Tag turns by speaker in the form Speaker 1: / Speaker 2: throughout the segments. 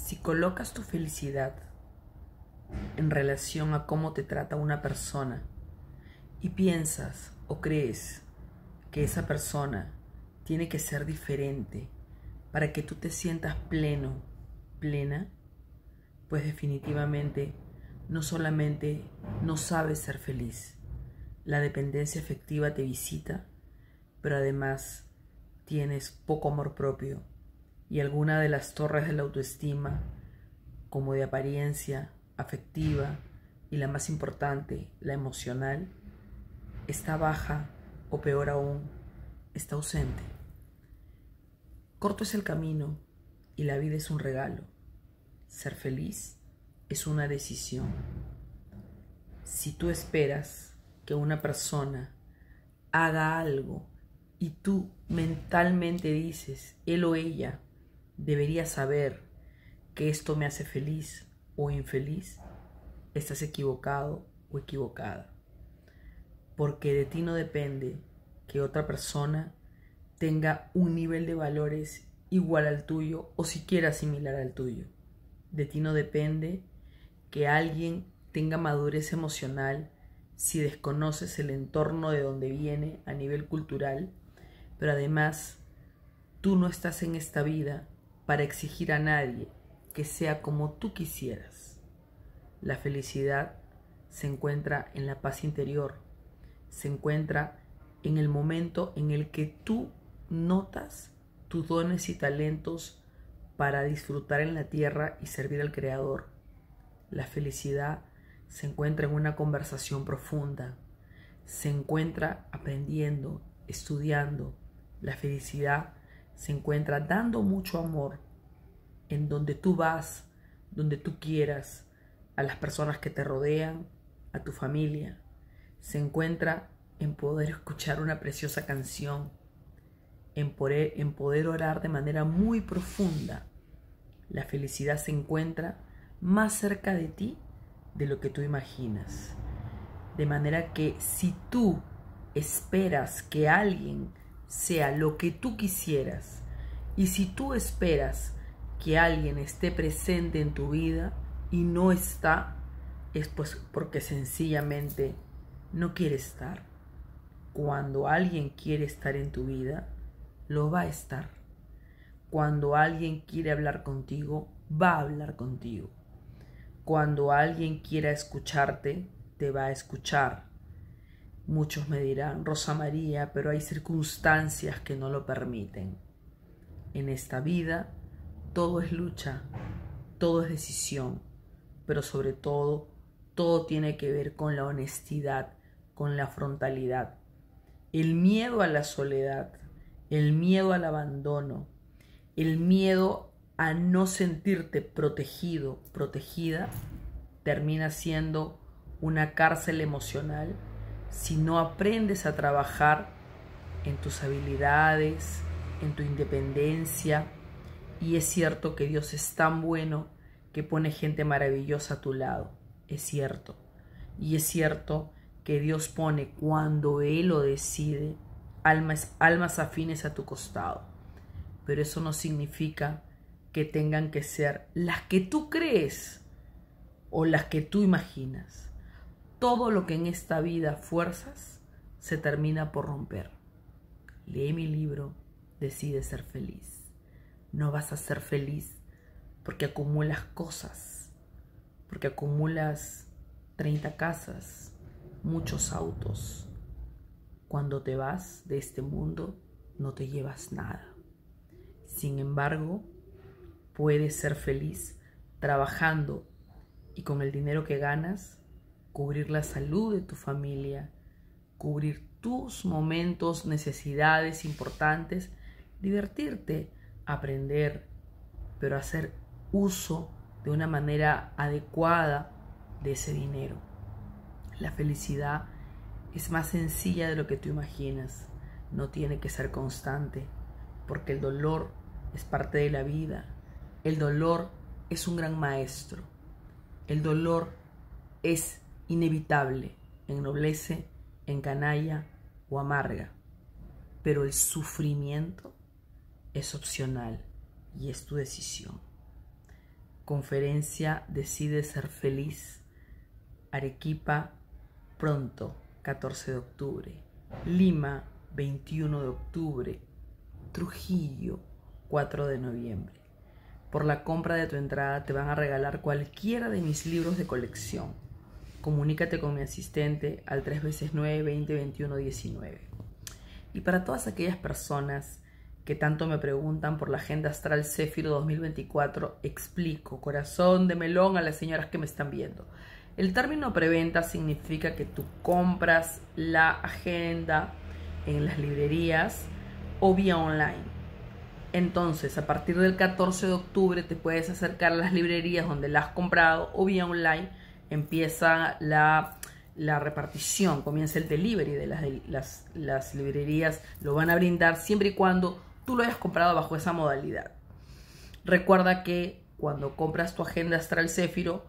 Speaker 1: Si colocas tu felicidad en relación a cómo te trata una persona y piensas o crees que esa persona tiene que ser diferente para que tú te sientas pleno, plena, pues definitivamente no solamente no sabes ser feliz, la dependencia afectiva te visita, pero además tienes poco amor propio y alguna de las torres de la autoestima, como de apariencia, afectiva y la más importante, la emocional, está baja o peor aún, está ausente. Corto es el camino y la vida es un regalo. Ser feliz es una decisión. Si tú esperas que una persona haga algo y tú mentalmente dices, él o ella debería saber que esto me hace feliz o infeliz, estás equivocado o equivocada. Porque de ti no depende que otra persona tenga un nivel de valores igual al tuyo o siquiera similar al tuyo. De ti no depende que alguien tenga madurez emocional si desconoces el entorno de donde viene a nivel cultural, pero además tú no estás en esta vida para exigir a nadie que sea como tú quisieras. La felicidad se encuentra en la paz interior, se encuentra en el momento en el que tú notas tus dones y talentos para disfrutar en la tierra y servir al Creador. La felicidad se encuentra en una conversación profunda, se encuentra aprendiendo, estudiando. La felicidad se encuentra dando mucho amor en donde tú vas, donde tú quieras, a las personas que te rodean, a tu familia. Se encuentra en poder escuchar una preciosa canción, en poder orar de manera muy profunda. La felicidad se encuentra más cerca de ti de lo que tú imaginas. De manera que si tú esperas que alguien sea lo que tú quisieras, y si tú esperas que alguien esté presente en tu vida y no está, es pues porque sencillamente no quiere estar. Cuando alguien quiere estar en tu vida, lo va a estar. Cuando alguien quiere hablar contigo, va a hablar contigo. Cuando alguien quiera escucharte, te va a escuchar. Muchos me dirán, Rosa María, pero hay circunstancias que no lo permiten. En esta vida, todo es lucha, todo es decisión, pero sobre todo, todo tiene que ver con la honestidad, con la frontalidad. El miedo a la soledad, el miedo al abandono, el miedo a no sentirte protegido, protegida, termina siendo una cárcel emocional si no aprendes a trabajar en tus habilidades, en tu independencia. Y es cierto que Dios es tan bueno que pone gente maravillosa a tu lado, es cierto. Y es cierto que Dios pone, cuando Él lo decide, almas afines a tu costado. Pero eso no significa que tengan que ser las que tú crees o las que tú imaginas. Todo lo que en esta vida fuerzas se termina por romper. Lee mi libro, decide ser feliz. No vas a ser feliz porque acumulas cosas, porque acumulas 30 casas, muchos autos. Cuando te vas de este mundo, no te llevas nada. Sin embargo, puedes ser feliz trabajando y con el dinero que ganas, cubrir la salud de tu familia, cubrir tus momentos, necesidades importantes, divertirte, aprender, pero hacer uso de una manera adecuada de ese dinero. La felicidad es más sencilla de lo que tú imaginas. No tiene que ser constante, porque el dolor es parte de la vida. El dolor es un gran maestro. El dolor es inevitable, ennoblece, encanalla o amarga, pero el sufrimiento es opcional y es tu decisión. Conferencia Decide Ser Feliz. Arequipa, pronto, 14 de octubre. Lima, 21 de octubre. Trujillo, 4 de noviembre. Por la compra de tu entrada te van a regalar cualquiera de mis libros de colección. Comunícate con mi asistente al 3x9 20 21 19. Y para todas aquellas personas que tanto me preguntan por la Agenda Astral Céfiro 2024, explico, corazón de melón, a las señoras que me están viendo. El término preventa significa que tú compras la agenda en las librerías o vía online. Entonces, a partir del 14 de octubre te puedes acercar a las librerías donde la has comprado o vía online. Empieza la repartición, comienza el delivery de las librerías. Lo van a brindar siempre y cuando tú lo hayas comprado bajo esa modalidad. Recuerda que cuando compras tu Agenda Astral Céfiro,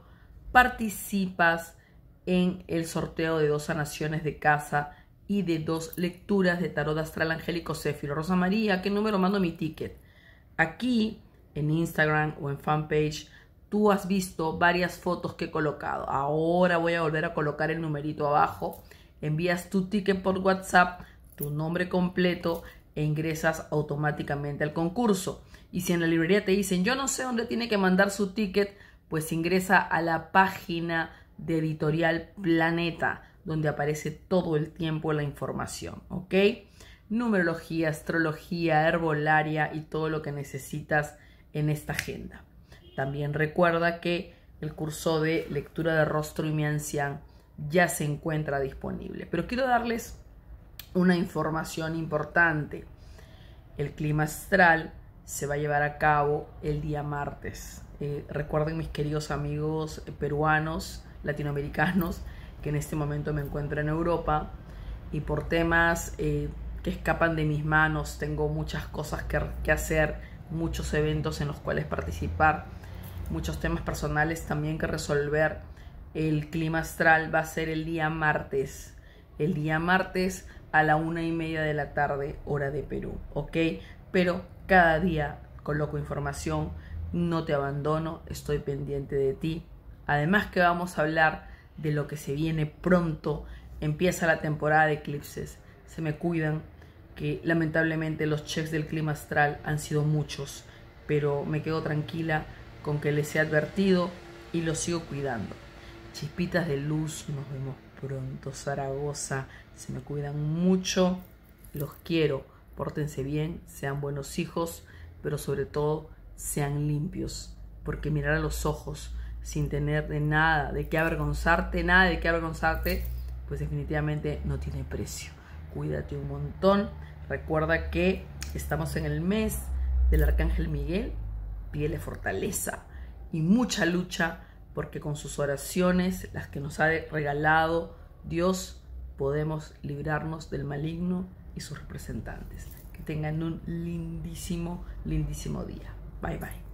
Speaker 1: participas en el sorteo de 2 sanaciones de casa y de 2 lecturas de tarot astral angélico Céfiro. Rosa María, ¿qué número mando mi ticket? Aquí en Instagram o en fanpage tú has visto varias fotos que he colocado. Ahora voy a volver a colocar el numerito abajo. Envías tu ticket por WhatsApp, tu nombre completo e ingresas automáticamente al concurso. Y si en la librería te dicen yo no sé dónde tiene que mandar su ticket, pues ingresa a la página de Editorial Planeta, donde aparece todo el tiempo la información, ¿ok? Numerología, astrología, herbolaria y todo lo que necesitas en esta agenda. También recuerda que el curso de lectura de rostro y mi ancián ya se encuentra disponible. Pero quiero darles una información importante. El clima astral se va a llevar a cabo el día martes. Recuerden, mis queridos amigos peruanos, latinoamericanos, que en este momento me encuentro en Europa y por temas que escapan de mis manos, tengo muchas cosas que hacer, muchos eventos en los cuales participar, muchos temas personales también que resolver. El clima astral va a ser el día martes a la 1:30 de la tarde, hora de Perú, ¿ok? Pero cada día coloco información, no te abandono, estoy pendiente de ti. Además que vamos a hablar de lo que se viene pronto. Empieza la temporada de eclipses. Se me cuidan, que lamentablemente los checks del clima astral han sido muchos, pero me quedo tranquila con que les he advertido y los sigo cuidando. Chispitas de luz, nos vemos pronto, Zaragoza. Se me cuidan mucho, los quiero, pórtense bien, sean buenos hijos, pero sobre todo sean limpios, porque mirar a los ojos sin tener nada de qué avergonzarte, pues definitivamente no tiene precio. Cuídate un montón. Recuerda que estamos en el mes del Arcángel Miguel. Pídele fortaleza y mucha lucha, porque con sus oraciones, las que nos ha regalado Dios, podemos librarnos del maligno y sus representantes. Que tengan un lindísimo, lindísimo día. Bye, bye.